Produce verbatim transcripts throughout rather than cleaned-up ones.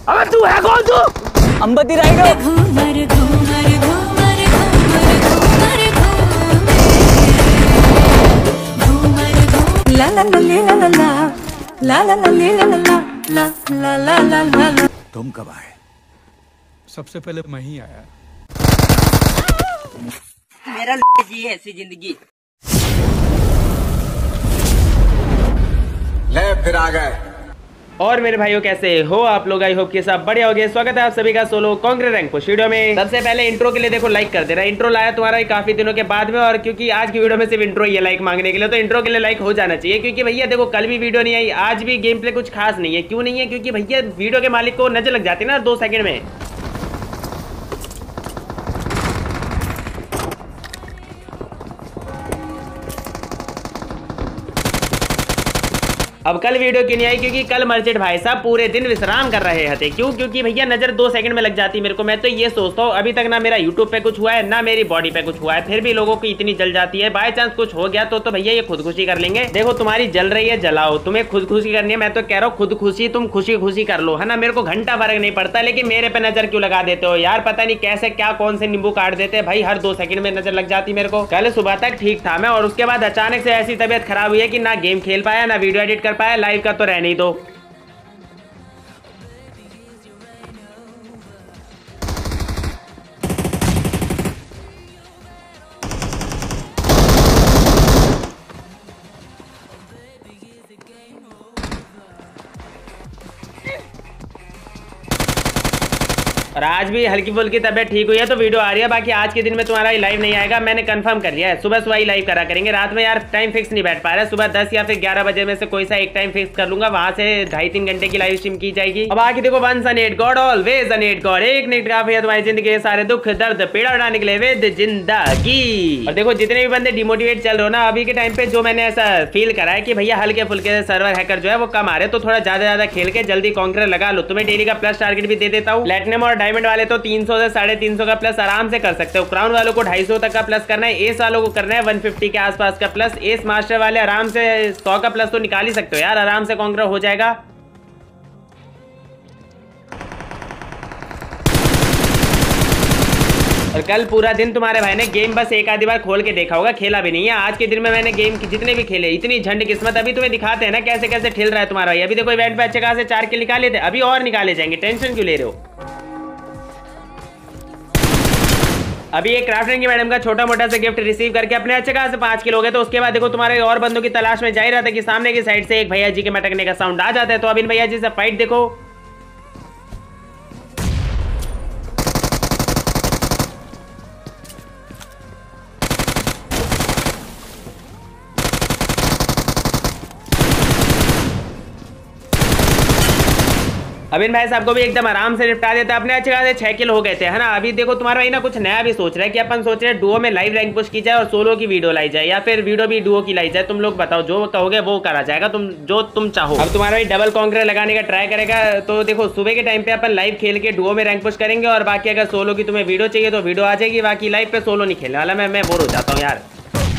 अबे तू है कौन तू? अंबती राइडर। घूमर घूमर घूमर घूमर घूमर ला ला ला ला ला ला ला ला ला ला ला ला ला ला। तुम कब आए? सबसे पहले मैं ही आया। मेरा जी है ऐसी जिंदगी। ले फिर आ गए। और मेरे भाइयों कैसे हो आप लोग? आई होप के सब बढ़िया हो गए। स्वागत है आप सभी का solo congress rank push video में। सबसे पहले इंट्रो के लिए देखो लाइक कर देना। इंट्रो लाया तुम्हारा काफी दिनों के बाद में, और क्योंकि आज की वीडियो में सिर्फ इंट्रो ही है लाइक मांगने के लिए, तो इंट्रो के लिए लाइक हो जाना चाहिए। क्योंकि भैया देखो कल भी वीडियो नहीं आई, आज भी गेम प्ले कुछ खास नहीं है। क्यों नहीं है? क्योंकि भैया वीडियो के मालिक को नजर लग जाती है ना दो सेकंड में। अब कल वीडियो क्यों नहीं आई? क्योंकि कल मर्चेंट भाई साहब पूरे दिन विश्राम कर रहे थे। क्यों? क्योंकि भैया नजर दो सेकंड में लग जाती मेरे को। मैं तो ये सोचता हूँ अभी तक ना मेरा यूट्यूब पे कुछ हुआ है ना मेरी बॉडी पे कुछ हुआ है, फिर भी लोगों की इतनी जल जाती है। बाय चांस कुछ हो गया तो तो भैया ये खुदकुशी कर लेंगे। देखो तुम्हारी जल रही है जलाओ, तुम्हें खुदकुशी करनी है। मैं तो कह रहा हूँ खुदकुशी तुम खुशी खुशी कर लो, है ना। मेरे को घंटा फर्क नहीं पड़ता, लेकिन मेरे पे नजर क्यों लगा देते हो यार? पता नहीं कैसे क्या कौन से नींबू काट देते हैं भाई, हर दो सेकंड में नजर लग जाती मेरे को। कल सुबह तक ठीक था मैं, और उसके बाद अचानक से ऐसी तबीयत खराब हुई है कि ना गेम खेल पाया ना वीडियो एडिट कर पाया। लाइव का तो नहीं दो। और आज भी हल्की फुल्की तबीयत ठीक हुई है तो वीडियो आ रही है। बाकी आज के दिन में तुम्हारा लाइव नहीं आएगा, मैंने कंफर्म कर लिया है। सुबह सुबह ही लाइव करा करेंगे। रात में यार टाइम फिक्स नहीं बैठ पा रहा है। सुबह दस या फिर ग्यारह बजे में से कोई सा एक टाइम फिक्स कर लूंगा, वहां से ढाई तीन घंटे की लाइव स्ट्रीम की जाएगी। अब आगे देखो once a net god always a net god. एक नेट काफी है तुम्हारी जिंदगी के सारे दुख दर्द पीड़ा उड़ाने के लिए वेद जिंदगी। और देखो जितने भी बंदे डिमोटिवेट चल रहे हो ना अभी के टाइम पे, जो मैंने ऐसा फील करा है कि भैया हल्के फुल्के सर्वर हैकर जो है वो कम आ रहे, तो थोड़ा ज्यादा ज्यादा खेल के जल्दी कॉन्करर लगा लो। तुम्हें डेली का प्लस टारगेट भी दे देता हूँ। प्लैटिनम और डायमंड वाले तो तीन सौ से साढ़े तीन सौ का प्लस आराम से कर सकते हो। क्राउन वालों को ढाई सौ तक का प्लस करना है। एस वालों को करना है एक सौ पचास के आसपास का प्लस। एस मास्टर वाले आराम से सौ का प्लस तो निकाल ही सकते हो यार, आराम से कॉन्करर हो जाएगा। और कल पूरा दिन तुम्हारे भाई ने गेम बस एक आधी बार खोल के देखा होगा, खेला भी नहीं है। आज के दिन में मैंने गेम जितने भी खेले इतनी झंड किस्मत। अभी तुम्हें दिखाते हैं ना कैसे कैसे खेल रहा है तुम्हारा भाई। अभी देखो इवेंट पे अच्छे खासे चार किल निकाले थे, अभी और निकाले जाएंगे। टेंशन क्यों ले रहे हो? अभी एक क्राफ्टिंग की मैडम का छोटा मोटा सा गिफ्ट रिसीव करके अपने अच्छे खासे पांच किलो हो गए। तो उसके बाद देखो तुम्हारे और बंदों की तलाश में जा ही रहा था कि सामने की साइड से एक भैया जी के मटकने का साउंड आ जाता है। तो अब इन भैया जी से फाइट देखो। अब इन भाई साहब को भी एकदम आराम से निपटा देते हैं। अपने अच्छे खासे छह किल हो गए थे, है ना। अभी देखो तुम्हारा भाई ना कुछ नया भी सोच रहा है कि अपन सोच रहे हैं डुओ में लाइव रैंक पुश की जाए और सोलो की वीडियो लाई जाए, या फिर वीडियो भी डुओ की लाई जाए। तुम लोग बताओ, जो कहोगे वो करा जाएगा, तुम जो तुम चाहो। अब तुम्हारा भाई डबल कॉन्करर लगाने का ट्राई करेगा। तो देखो सुबह के टाइम पे अपन लाइव खेल के डुओ में रैंक पुश करेंगे, और बाकी अगर सोलो की तुम्हें वीडियो चाहिए तो वीडियो आ जाएगी। बाकी लाइव पे सोलो नहीं खेलने वाला मैं मैं बोर हो जाता हूँ यार।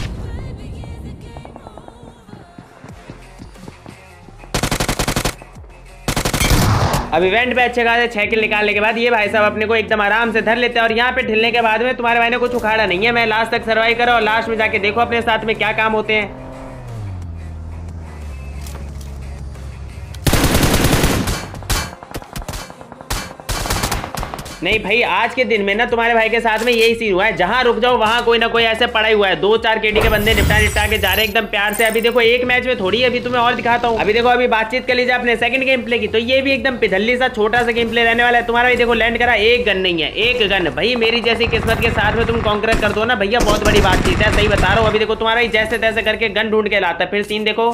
अब इवेंट पे अच्छे खासे छह किल निकालने के बाद ये भाई साहब अपने को एकदम आराम से धर लेते हैं। और यहाँ पे ढिलने के बाद में तुम्हारे भाई ने कुछ उखाड़ा नहीं है। मैं लास्ट तक सर्वाइव करो और लास्ट में जाके देखो अपने साथ में क्या काम होते हैं। नहीं भाई आज के दिन में ना तुम्हारे भाई के साथ में यही सीन हुआ है, जहां रुक जाओ वहां कोई ना कोई ऐसे पड़ा हुआ है। दो चार केडी के बंदे निपटा निपटा के जा रहे हैं एकदम प्यार से। अभी देखो एक मैच में थोड़ी है, अभी तुम्हें और दिखाता हूँ। अभी देखो अभी बातचीत कर लीजिए अपने सेकंड गेम प्ले की, तो ये भी एकदम पिधल्ली सा छोटा सा गेम प्ले रहने वाला है। तुम्हारा भाई देखो लैंड करा, एक गन नहीं है, एक गन। भाई मेरी जैसी किस्मत के साथ में तुम कॉन्करर कर दो ना भैया, बहुत बड़ी बातचीत है, सही बता रहा हूँ। अभी देखो तुम्हारा ही जैसे तैसे करके गन ढूंढ के लाता है। फिर सीन देखो,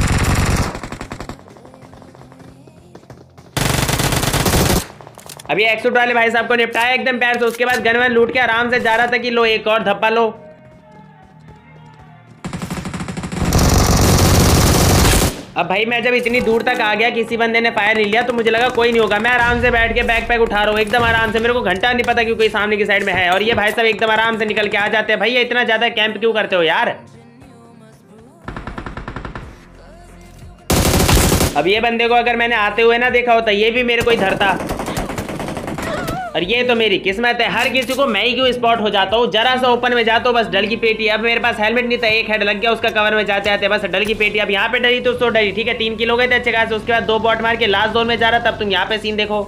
अभी एक्सूट वाले भाई साहब को निपटाया एकदम प्यार से। उसके बाद गन वन लूट के आराम से जा रहा था कि लो एक और धप्पा लो। अब भाई मैं जब इतनी दूर तक आ गया, किसी बंदे ने फायर नहीं लिया, तो मुझे लगा कोई नहीं होगा। मैं आराम से बैठ के बैक पैक उठा रहा हूँ एकदम आराम से। मेरे को घंटा नहीं पता कि कोई सामने की साइड में है, और ये भाई साहब एकदम आराम से निकल के आ जाते हैं। भैया इतना ज्यादा कैंप क्यों करते हो यार? अब ये बंदे को अगर मैंने आते हुए ना देखा होता, ये भी मेरे को ही धरता। और ये तो मेरी किस्मत है, हर किसी को मैं ही क्यों स्पॉट हो जाता हूँ। जरा सा ओपन में जाता हूँ बस डल की पेटी। अब मेरे पास हेलमेट नहीं था, एक हेड लग गया उसका कवर में जाते आते, बस डल की पेटी। अब यहाँ पे डरी तो उसको डरी, ठीक है तीन किलो गए थे अच्छे खासे। उसके बाद दो बॉट मार के लास्ट जोन में जा रहा, तब तुम यहाँ पे सीन देखो।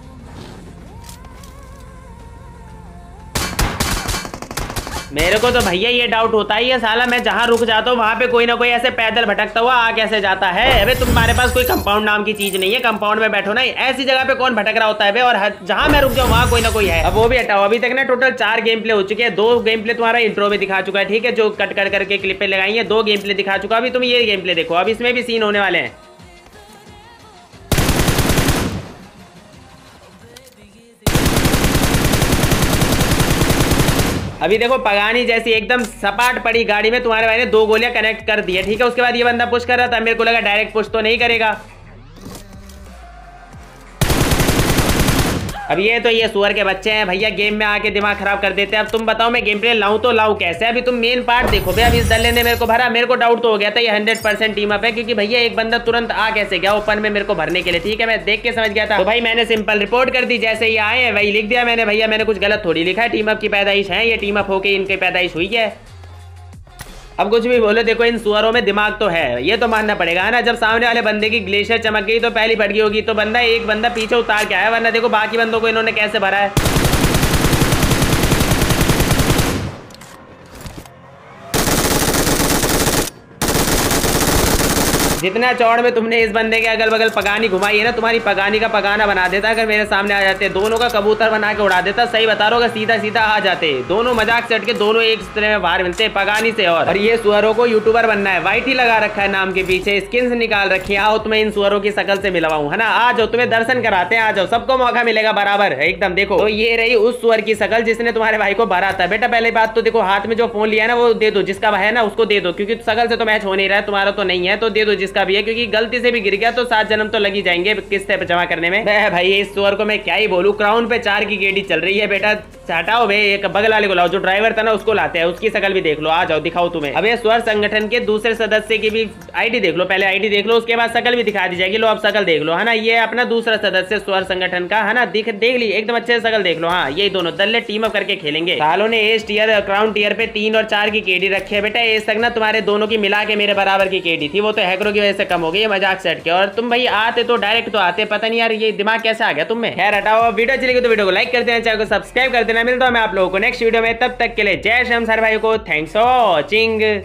मेरे को तो भैया ये डाउट होता ही है, साला मैं जहां रुक जाता हूँ वहां पे कोई ना कोई ऐसे पैदल भटकता हुआ आ कैसे जाता है। अबे तुम्हारे पास कोई कंपाउंड नाम की चीज नहीं है, कंपाउंड में बैठो ना, ऐसी जगह पे कौन भटक रहा होता है बे। और जहां मैं रुक जाऊँ वहां कोई ना कोई है। अब वो भी हटाओ, अभी तक ना टोटल चार गेम प्ले हो चुके हैं। दो गेम प्ले तुम्हारा इंट्रो में दिखा चुका है, ठीक है, जो कट कर करके क्लिप पे लगाई है। दो गेम प्ले दिखा चुका, अभी तुम ये गेम प्ले देखो, अब इसमें भी सीन होने वाले हैं। अभी देखो पगानी जैसी एकदम सपाट पड़ी गाड़ी में तुम्हारे भाई ने दो गोलियां कनेक्ट कर दी है, ठीक है। उसके बाद ये बंदा पुश कर रहा था, मेरे को लगा डायरेक्ट पुश तो नहीं करेगा। अब ये तो ये सुअर के बच्चे हैं भैया, गेम में आके दिमाग खराब कर देते हैं। अब तुम बताओ मैं गेम प्ले लाऊं तो लाऊं कैसे। अभी तुम मेन पार्ट देखो भैया, अभी इस दल्ले ने मेरे को भरा, मेरे को डाउट तो हो गया था ये हंड्रेड परसेंट टीम अप है, क्योंकि भैया एक बंदा तुरंत आ कैसे गया ओपन में मेरे को भरने के लिए, ठीक है, मैं देख के समझ गया था। तो भाई मैंने सिंपल रिपोर्ट कर दी, जैसे ही आए वही लिख दिया मैंने। भैया मैंने कुछ गलत थोड़ी लिखा है, टीम अप की पैदाइश है ये, टीम अप होके इनकी पैदाइश हुई है। अब कुछ भी बोलो, देखो इन सुअरों में दिमाग तो है, ये तो मानना पड़ेगा है ना। जब सामने वाले बंदे की ग्लेशियर चमक गई तो पहली फट गई होगी, तो बंदा एक बंदा पीछे उतार के आया, वरना देखो बाकी बंदों को इन्होंने कैसे भरा है। जितना चौड़ में तुमने इस बंदे के अगल बगल पगानी घुमाई है ना, तुम्हारी पगानी का पगाना बना देता अगर मेरे सामने आ जाते, दोनों का कबूतर बना के उड़ा देता। सही बता रहा हूँ, सीधा सीधा आ जाते, दोनों मजाक से हट के दोनों एक तरह में बाहर मिलते पगानी से। और, और ये सुअरों को यूट्यूबर बनना है, वाइट ही लगा रखा है नाम के पीछे, स्किन्स निकाल रखी है। आओ तुम्हें इन सुअरों की शकल से मिलवाऊं है ना, आ जाओ तुम्हें दर्शन कराते हैं, आ जाओ, सबको मौका मिलेगा बराबर एकदम। देखो तो ये रही उस सुअर की शकल जिसने तुम्हारे भाई को भरा था। बेटा पहले बात तो देखो, हाथ में जो फोन लिया है ना वो दे दो, जिसका है ना उसको दे दो, क्योंकि शकल से तो मैच हो नहीं रहा है, तुम्हारा तो नहीं है तो दे दो जिसका भी है, क्योंकि गलती से भी गिर गया तो सात जन्म तो लगी जाएंगे किस्ते पे जमा करने में। भाई इस सुअर को मैं क्या ही बोलूं, क्राउन पे चार की गेड़ी चल रही है बेटा। हटाओ भाई, एक बगल वाले को लाओ, जो ड्राइवर था ना उसको लाते हैं, उसकी शकल भी देख लो, आ जाओ दिखाओ तुम्हें। अब ये सुअर संगठन के दूसरे सदस्य की भी आईडी देख लो, पहले आईडी देख लो, उसके बाद शकल भी दिखा दी जाएगी। लो अब शकल देख लो है ना, ये अपना दूसरा सदस्य सुअर संगठन का है ना, देख देख ली एकदम अच्छे से शकल देख लो। हाँ ये दोनों दल्ले टीम अप करके खेलेंगे। सालों ने एस टीयर क्राउन टीयर पे तीन और चार की केडी रखी है बेटा। एस तक ना तुम्हारे दोनों की मिला के मेरे बराबर की केडी थी, वो तो हैकरों की वजह से कम हो गई मजाक सेट के। और तुम भाई आते तो डायरेक्ट तो आते, पता नहीं यार ये दिमाग कैसे आ गया तुम में। खैर हटाओ, वीडियो चलेगी तो वीडियो को लाइक कर देना, चैनल को सब्सक्राइब कर देना। मिलता हूं मैं आप लोगों को नेक्स्ट वीडियो में, तब तक के लिए जय श्याम सर भाई को, थैंक्स फॉर वॉचिंग।